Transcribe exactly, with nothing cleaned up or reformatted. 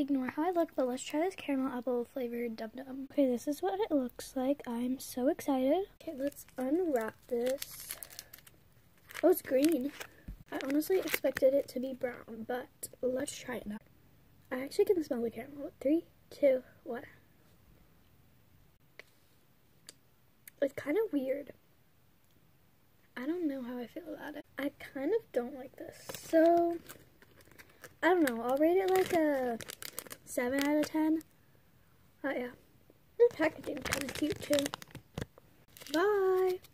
ignore how I look, but let's try this caramel apple flavored Dum Dum. Okay, this is what it looks like. I'm so excited. Okay, let's unwrap this. Oh, it's green. I honestly expected it to be brown, but let's try it now. I actually can smell the caramel. Three, two, one. It's kind of weird. I don't know how I feel about it. I kind of don't like this. So, I don't know. I'll rate it like a seven out of ten. Oh, yeah. The packaging is kind of cute, too. Bye!